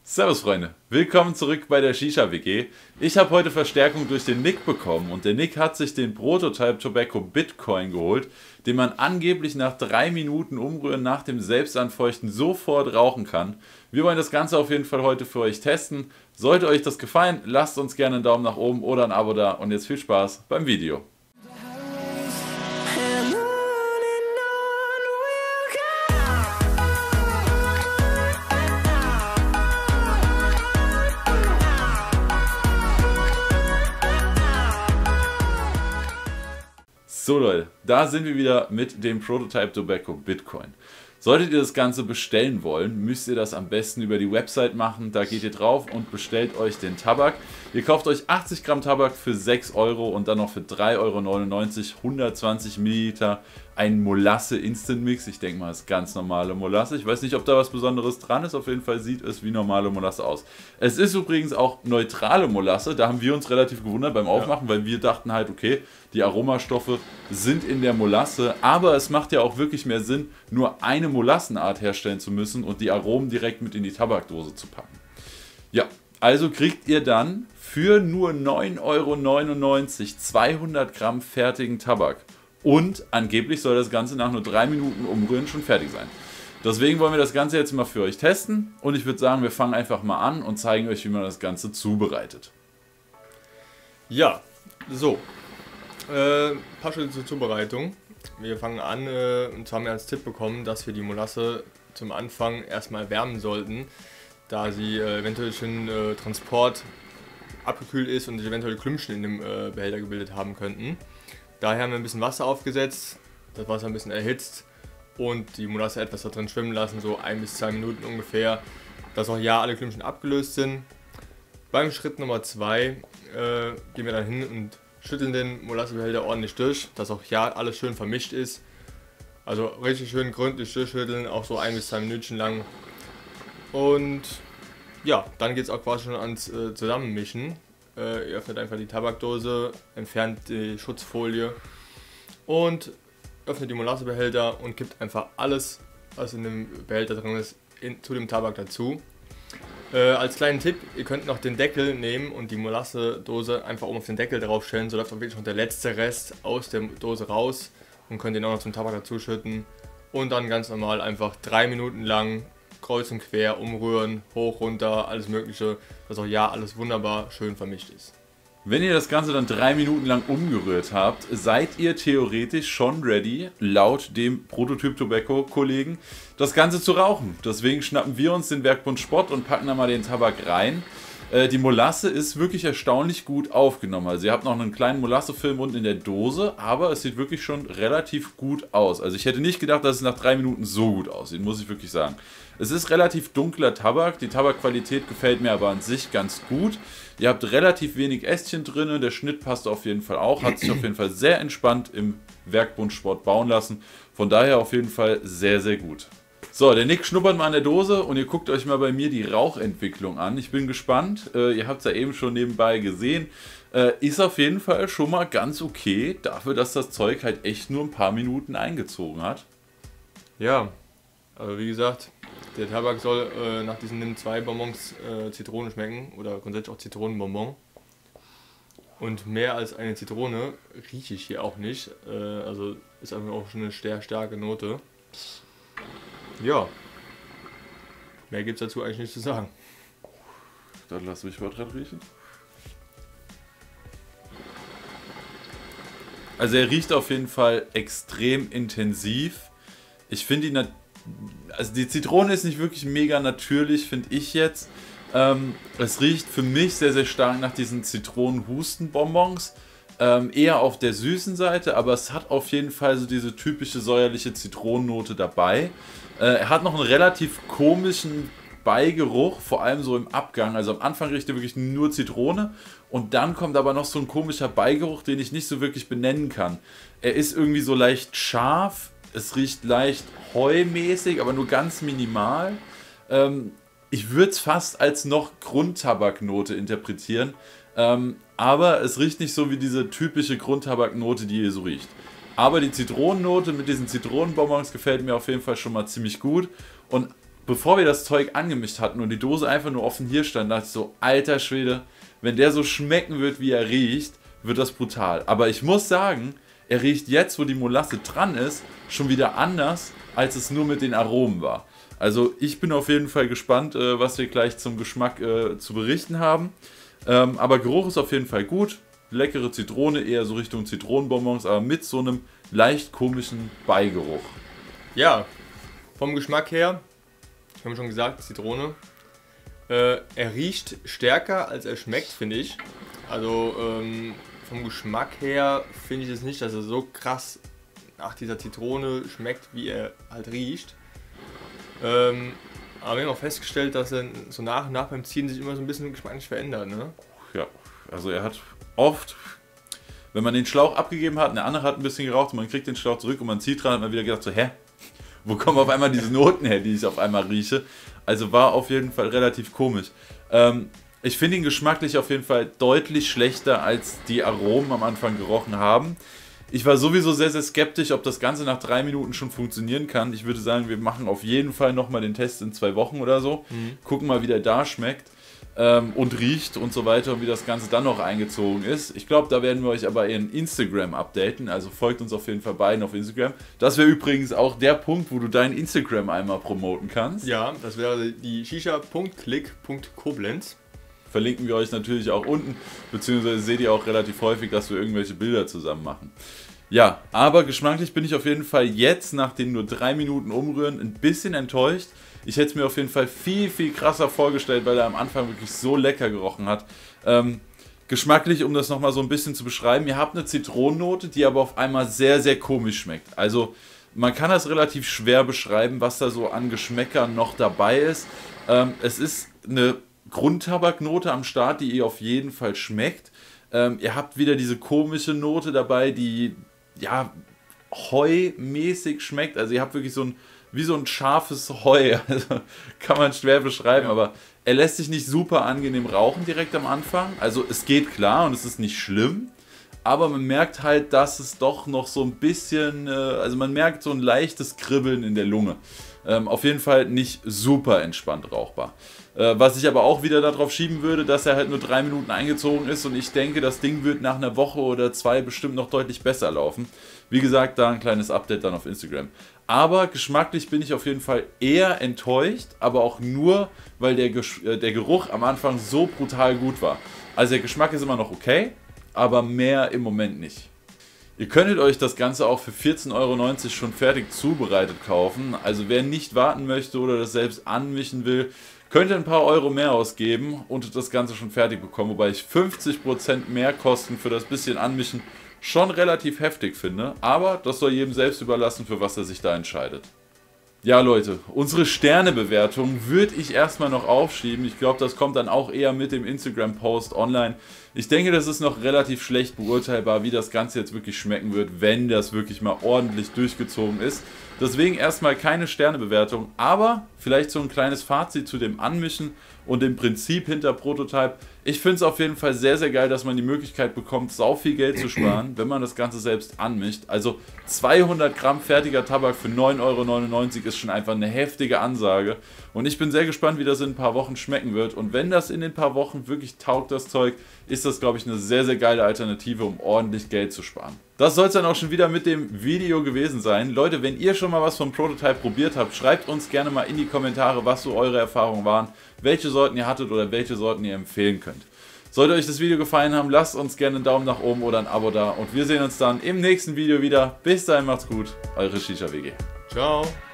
Servus Freunde, willkommen zurück bei der Shisha WG. Ich habe heute Verstärkung durch den Nick bekommen und der Nick hat sich den Prototype Tobacco Bitcoin geholt, den man angeblich nach 3 Minuten Umrühren nach dem Selbstanfeuchten sofort rauchen kann. Wir wollen das Ganze auf jeden Fall heute für euch testen. Sollte euch das gefallen, lasst uns gerne einen Daumen nach oben oder ein Abo da und jetzt viel Spaß beim Video. So Leute, da sind wir wieder mit dem Prototype Tobacco Bitcoin. Solltet ihr das Ganze bestellen wollen, müsst ihr das am besten über die Website machen. Da geht ihr drauf und bestellt euch den Tabak. Ihr kauft euch 80 Gramm Tabak für 6 Euro und dann noch für 3,99 Euro 120 Milliliter ein Molasse Instant Mix. Ich denke mal, das ist ganz normale Molasse. Ich weiß nicht, ob da was Besonderes dran ist. Auf jeden Fall sieht es wie normale Molasse aus. Es ist übrigens auch neutrale Molasse. Da haben wir uns relativ gewundert beim Aufmachen, weil wir dachten halt, okay, die Aromastoffe sind in der Molasse. Aber es macht ja auch wirklich mehr Sinn, nur eine Molassenart herstellen zu müssen und die Aromen direkt mit in die Tabakdose zu packen. Ja, also kriegt ihr dann für nur 9,99 Euro 200 Gramm fertigen Tabak. Und angeblich soll das Ganze nach nur 3 Minuten Umrühren schon fertig sein. Deswegen wollen wir das Ganze jetzt mal für euch testen. Und ich würde sagen, wir fangen einfach mal an und zeigen euch, wie man das Ganze zubereitet. Ja, so. Ein paar Schritte zur Zubereitung. Wir fangen an und zwar haben wir als Tipp bekommen, dass wir die Molasse zum Anfang erstmal erwärmen sollten, da sie eventuell durch den Transport abgekühlt ist und sich eventuell Klümpchen in dem Behälter gebildet haben könnten. Daher haben wir ein bisschen Wasser aufgesetzt, das Wasser ein bisschen erhitzt und die Molasse etwas da drin schwimmen lassen, so 1 bis 2 Minuten ungefähr, dass auch ja alle Klümpchen abgelöst sind. Beim Schritt Nummer 2 gehen wir dann hin und schütteln den Molassebehälter ordentlich durch, dass auch ja alles schön vermischt ist. Also richtig schön gründlich durchschütteln, auch so 1 bis 2 Minuten lang. Und ja, dann geht es auch quasi schon ans Zusammenmischen. Ihr öffnet einfach die Tabakdose, entfernt die Schutzfolie und öffnet die Molassebehälter und kippt einfach alles, was in dem Behälter drin ist, zu dem Tabak dazu. Als kleinen Tipp, ihr könnt noch den Deckel nehmen und die Molassedose einfach oben auf den Deckel draufstellen, so läuft auch wirklich noch der letzte Rest aus der Dose raus und könnt den auch noch zum Tabak dazu schütten und dann ganz normal einfach 3 Minuten lang kreuz und quer umrühren, hoch, runter, alles mögliche, dass auch ja alles wunderbar schön vermischt ist. Wenn ihr das Ganze dann 3 Minuten lang umgerührt habt, seid ihr theoretisch schon ready, laut dem Prototyp Tobacco Kollegen, das Ganze zu rauchen. Deswegen schnappen wir uns den Werkbund Spott und packen da mal den Tabak rein. Die Molasse ist wirklich erstaunlich gut aufgenommen. Also ihr habt noch einen kleinen Molassefilm unten in der Dose, aber es sieht wirklich schon relativ gut aus. Also ich hätte nicht gedacht, dass es nach 3 Minuten so gut aussieht, muss ich wirklich sagen. Es ist relativ dunkler Tabak, die Tabakqualität gefällt mir aber an sich ganz gut. Ihr habt relativ wenig Ästchen drin, der Schnitt passt auf jeden Fall auch, hat sich auf jeden Fall sehr entspannt im Werkbund Spott bauen lassen. Von daher auf jeden Fall sehr, sehr gut. So, der Nick schnuppert mal an der Dose und ihr guckt euch mal bei mir die Rauchentwicklung an. Ich bin gespannt, ihr habt es ja eben schon nebenbei gesehen. Ist auf jeden Fall schon mal ganz okay, dafür, dass das Zeug halt echt nur ein paar Minuten eingezogen hat. Ja, also wie gesagt, der Tabak soll nach diesen NIM 2 Bonbons Zitrone schmecken oder grundsätzlich auch Zitronenbonbon. Und mehr als eine Zitrone rieche ich hier auch nicht, also ist einfach auch schon eine sehr starke Note. Ja, mehr gibt es dazu eigentlich nicht zu sagen. Dann lass mich mal dran riechen. Also er riecht auf jeden Fall extrem intensiv. Ich finde also die Zitrone ist nicht wirklich mega natürlich, finde ich jetzt. Es riecht für mich sehr, sehr stark nach diesen Zitronenhustenbonbons. Eher auf der süßen Seite, aber es hat auf jeden Fall so diese typische säuerliche Zitronennote dabei. Er hat noch einen relativ komischen Beigeruch, vor allem so im Abgang. Also am Anfang riecht er wirklich nur Zitrone und dann kommt aber noch so ein komischer Beigeruch, den ich nicht so wirklich benennen kann. Er ist irgendwie so leicht scharf, es riecht leicht heumäßig, aber nur ganz minimal. Ich würde es fast als noch Grundtabaknote interpretieren, aber es riecht nicht so wie diese typische Grundtabaknote, die ihr so riecht. Aber die Zitronennote mit diesen Zitronenbonbons gefällt mir auf jeden Fall schon mal ziemlich gut. Und bevor wir das Zeug angemischt hatten und die Dose einfach nur offen hier stand, dachte ich so, alter Schwede, wenn der so schmecken wird, wie er riecht, wird das brutal. Aber ich muss sagen, er riecht jetzt, wo die Molasse dran ist, schon wieder anders, als es nur mit den Aromen war. Also ich bin auf jeden Fall gespannt, was wir gleich zum Geschmack zu berichten haben. Aber Geruch ist auf jeden Fall gut. Leckere Zitrone, eher so Richtung Zitronenbonbons, aber mit so einem leicht komischen Beigeruch. Ja, vom Geschmack her, ich habe schon gesagt, Zitrone. Er riecht stärker, als er schmeckt, finde ich. Also vom Geschmack her finde ich es nicht, dass er so krass nach dieser Zitrone schmeckt, wie er halt riecht. Aber wir haben auch festgestellt, dass er so nach und nach beim Ziehen sich immer so ein bisschen geschmacklich verändert, ne? Ja, also er hat oft, wenn man den Schlauch abgegeben hat, eine andere hat ein bisschen geraucht und man kriegt den Schlauch zurück und man zieht dran, hat man wieder gedacht so, hä? Wo kommen auf einmal diese Noten her, die ich auf einmal rieche? Also war auf jeden Fall relativ komisch. Ich finde ihn geschmacklich auf jeden Fall deutlich schlechter, als die Aromen am Anfang gerochen haben. Ich war sowieso sehr, sehr skeptisch, ob das Ganze nach 3 Minuten schon funktionieren kann. Ich würde sagen, wir machen auf jeden Fall nochmal den Test in 2 Wochen oder so. Gucken mal, wie der da schmeckt und riecht und so weiter und wie das Ganze dann noch eingezogen ist. Ich glaube, da werden wir euch aber in Instagram updaten. Also folgt uns auf jeden Fall beiden auf Instagram. Das wäre übrigens auch der Punkt, wo du dein Instagram einmal promoten kannst. Ja, das wäre die shisha.click.koblenz. Verlinken wir euch natürlich auch unten, beziehungsweise seht ihr auch relativ häufig, dass wir irgendwelche Bilder zusammen machen. Ja, aber geschmacklich bin ich auf jeden Fall jetzt, nach den nur 3 Minuten Umrühren, ein bisschen enttäuscht. Ich hätte es mir auf jeden Fall viel, viel krasser vorgestellt, weil er am Anfang wirklich so lecker gerochen hat. Geschmacklich, um das nochmal so ein bisschen zu beschreiben, ihr habt eine Zitronennote, die aber auf einmal sehr, sehr komisch schmeckt. Also man kann das relativ schwer beschreiben, was da so an Geschmäckern noch dabei ist. Es ist eine Grundtabaknote am Start, die ihr auf jeden Fall schmeckt. Ihr habt wieder diese komische Note dabei, die ja heumäßig schmeckt. Also ihr habt wirklich so ein wie so ein scharfes Heu. Also, kann man schwer beschreiben, ja. Aber er lässt sich nicht super angenehm rauchen direkt am Anfang. Also es geht klar und es ist nicht schlimm. Aber man merkt halt, dass es doch noch so ein bisschen, also man merkt so ein leichtes Kribbeln in der Lunge. Auf jeden Fall nicht super entspannt rauchbar. Was ich aber auch wieder darauf schieben würde, dass er halt nur 3 Minuten eingezogen ist und ich denke, das Ding wird nach einer Woche oder 2 bestimmt noch deutlich besser laufen. Wie gesagt, da ein kleines Update dann auf Instagram. Aber geschmacklich bin ich auf jeden Fall eher enttäuscht, aber auch nur, weil der Geruch am Anfang so brutal gut war. Also der Geschmack ist immer noch okay, aber mehr im Moment nicht. Ihr könntet euch das Ganze auch für 14,90 € schon fertig zubereitet kaufen. Also wer nicht warten möchte oder das selbst anmischen will, könnte ein paar Euro mehr ausgeben und das Ganze schon fertig bekommen. Wobei ich 50% mehr Kosten für das bisschen Anmischen schon relativ heftig finde. Aber das soll jedem selbst überlassen, für was er sich da entscheidet. Ja Leute, unsere Sternebewertung würde ich erstmal noch aufschieben. Ich glaube, das kommt dann auch eher mit dem Instagram-Post online. Ich denke, das ist noch relativ schlecht beurteilbar, wie das Ganze jetzt wirklich schmecken wird, wenn das wirklich mal ordentlich durchgezogen ist. Deswegen erstmal keine Sternebewertung, aber vielleicht so ein kleines Fazit zu dem Anmischen und dem Prinzip hinter Prototype. Ich finde es auf jeden Fall sehr, sehr geil, dass man die Möglichkeit bekommt, sau viel Geld zu sparen, wenn man das Ganze selbst anmischt. Also 200 Gramm fertiger Tabak für 9,99 € ist schon einfach eine heftige Ansage. Und ich bin sehr gespannt, wie das in ein paar Wochen schmecken wird. Und wenn das in den paar Wochen wirklich taugt, das Zeug, ist das, glaube ich, eine sehr, sehr geile Alternative, um ordentlich Geld zu sparen. Das soll es dann auch schon wieder mit dem Video gewesen sein. Leute, wenn ihr schon mal was vom Prototype probiert habt, schreibt uns gerne mal in die Kommentare, was so eure Erfahrungen waren, welche Sorten ihr hattet oder welche Sorten ihr empfehlen könnt. Sollte euch das Video gefallen haben, lasst uns gerne einen Daumen nach oben oder ein Abo da und wir sehen uns dann im nächsten Video wieder. Bis dahin, macht's gut, eure Shisha WG. Ciao.